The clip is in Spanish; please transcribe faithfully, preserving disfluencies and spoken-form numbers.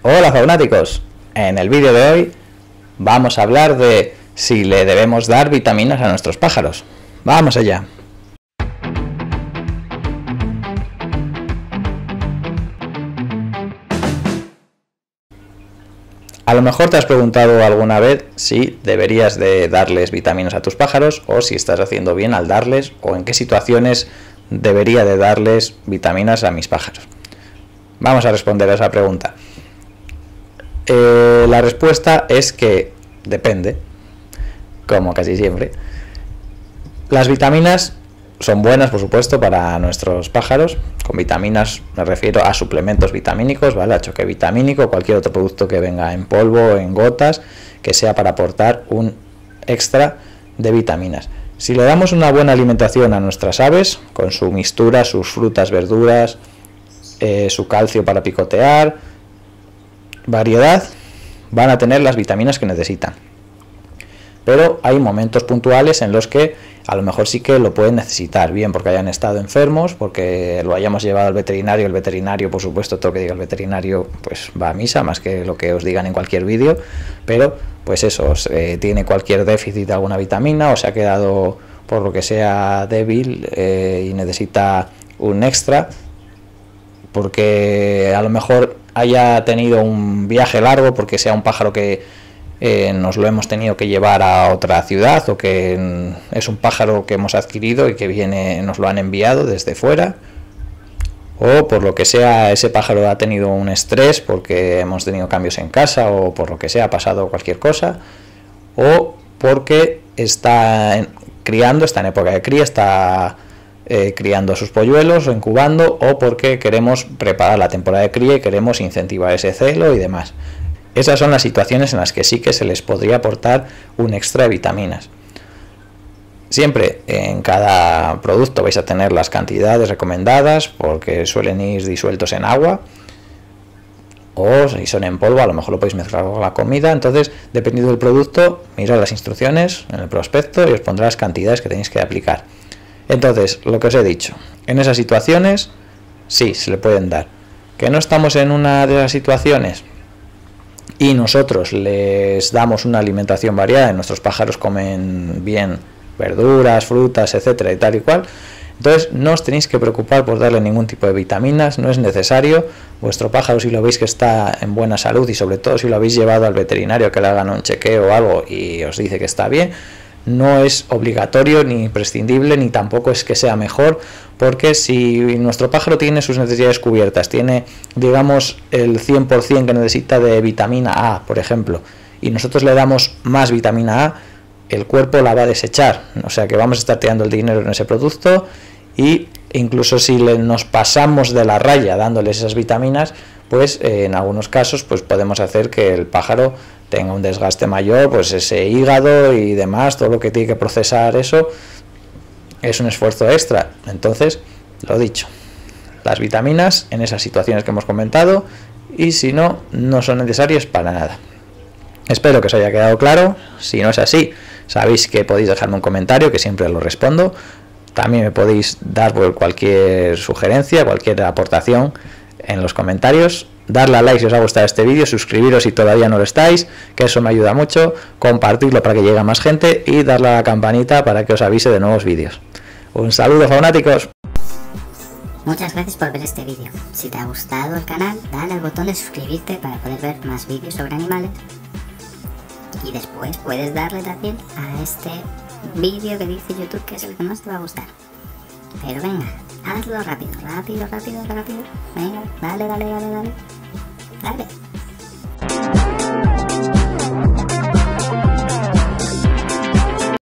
Hola faunáticos, en el vídeo de hoy vamos a hablar de si le debemos dar vitaminas a nuestros pájaros. ¡Vamos allá! A lo mejor te has preguntado alguna vez si deberías de darles vitaminas a tus pájaros o si estás haciendo bien al darles o en qué situaciones debería de darles vitaminas a mis pájaros. Vamos a responder a esa pregunta. Eh, la respuesta es que depende, como casi siempre. Las vitaminas son buenas, por supuesto, para nuestros pájaros. Con vitaminas me refiero a suplementos vitamínicos, ¿vale? A choque vitamínico, cualquier otro producto que venga en polvo o en gotas, que sea para aportar un extra de vitaminas. Si le damos una buena alimentación a nuestras aves, con su mixtura, sus frutas, verduras, eh, su calcio para picotear, variedad, van a tener las vitaminas que necesitan. Pero hay momentos puntuales en los que a lo mejor sí que lo pueden necesitar, bien porque hayan estado enfermos, porque lo hayamos llevado al veterinario, el veterinario, por supuesto, todo lo que diga el veterinario pues va a misa, más que lo que os digan en cualquier vídeo, pero pues eso, eh, tiene cualquier déficit de alguna vitamina o se ha quedado por lo que sea débil eh, y necesita un extra, porque a lo mejor haya tenido un viaje largo, porque sea un pájaro que eh, nos lo hemos tenido que llevar a otra ciudad, o que mm, es un pájaro que hemos adquirido y que viene, nos lo han enviado desde fuera, o por lo que sea ese pájaro ha tenido un estrés porque hemos tenido cambios en casa, o por lo que sea ha pasado cualquier cosa, o porque está en, criando, está en época de cría, está Eh, criando sus polluelos o incubando, o porque queremos preparar la temporada de cría y queremos incentivar ese celo y demás. Esas son las situaciones en las que sí que se les podría aportar un extra de vitaminas. Siempre en cada producto vais a tener las cantidades recomendadas, porque suelen ir disueltos en agua, o si son en polvo a lo mejor lo podéis mezclar con la comida. Entonces, dependiendo del producto, mirad las instrucciones en el prospecto y os pondrá las cantidades que tenéis que aplicar. Entonces, lo que os he dicho, en esas situaciones sí, se le pueden dar. ¿Que no estamos en una de esas situaciones y nosotros les damos una alimentación variada y nuestros pájaros comen bien verduras, frutas, etcétera y tal y cual? Entonces no os tenéis que preocupar por darle ningún tipo de vitaminas, no es necesario. Vuestro pájaro, si lo veis que está en buena salud y sobre todo si lo habéis llevado al veterinario que le hagan un chequeo o algo y os dice que está bien, no es obligatorio ni imprescindible, ni tampoco es que sea mejor, porque si nuestro pájaro tiene sus necesidades cubiertas, tiene digamos el cien por cien que necesita de vitamina A, por ejemplo, y nosotros le damos más vitamina A, el cuerpo la va a desechar, o sea que vamos a estar tirando el dinero en ese producto, y incluso si le, nos pasamos de la raya dándoles esas vitaminas, pues eh, en algunos casos pues podemos hacer que el pájaro tenga un desgaste mayor, pues ese hígado y demás, todo lo que tiene que procesar eso es un esfuerzo extra. Entonces, lo dicho, las vitaminas en esas situaciones que hemos comentado, y si no, no son necesarias para nada. Espero que os haya quedado claro. Si no es así, sabéis que podéis dejarme un comentario, que siempre lo respondo. También me podéis dar cualquier sugerencia, cualquier aportación en los comentarios. Darle a like si os ha gustado este vídeo, suscribiros si todavía no lo estáis, que eso me ayuda mucho, compartirlo para que llegue a más gente y darle a la campanita para que os avise de nuevos vídeos. Un saludo, faunáticos. Muchas gracias por ver este vídeo. Si te ha gustado el canal, dale al botón de suscribirte para poder ver más vídeos sobre animales. Y después puedes darle también a este vídeo que dice YouTube que es el que más te va a gustar. Pero venga, hazlo rápido, rápido, rápido, rápido. Venga, dale, dale, dale, dale. Dale.